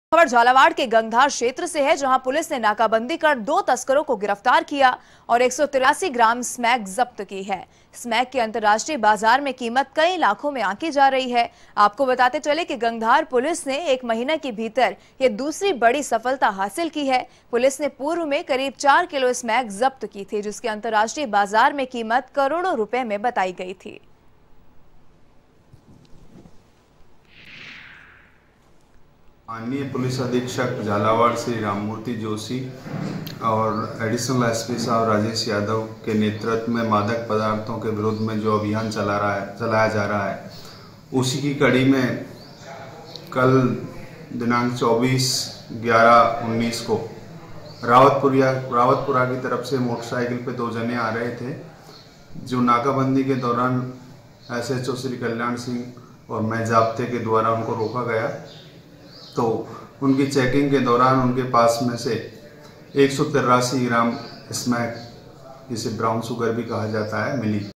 खबर झालावाड़ के गंगधार क्षेत्र से है, जहां पुलिस ने नाकाबंदी कर 2 तस्करों को गिरफ्तार किया और 183 ग्राम स्मैक जब्त की है। स्मैक की अंतर्राष्ट्रीय बाजार में कीमत कई लाखों में आंकी जा रही है। आपको बताते चले कि गंगधार पुलिस ने 1 महीने के भीतर ये दूसरी बड़ी सफलता हासिल की है। पुलिस ने पूर्व में करीब 4 किलो स्मैक जब्त की थी, जिसकी अंतर्राष्ट्रीय बाजार में कीमत करोड़ों रुपए में बताई गई थी। माननीय पुलिस अधीक्षक झालावाड़ श्री राममूर्ति जोशी और एडिशनल एसपी साहब राजेश यादव के नेतृत्व में मादक पदार्थों के विरुद्ध में जो अभियान चलाया जा रहा है, उसी की कड़ी में कल दिनांक 24/11/19 को रावतपुरा की तरफ से मोटरसाइकिल पे 2 जने आ रहे थे, जो नाकाबंदी के दौरान SHO श्री कल्याण सिंह और मैं जाब्ते के द्वारा उनको रोका गया। तो उनकी चेकिंग के दौरान उनके पास में से 183 ग्राम स्मैक, जिसे ब्राउन शुगर भी कहा जाता है, मिली।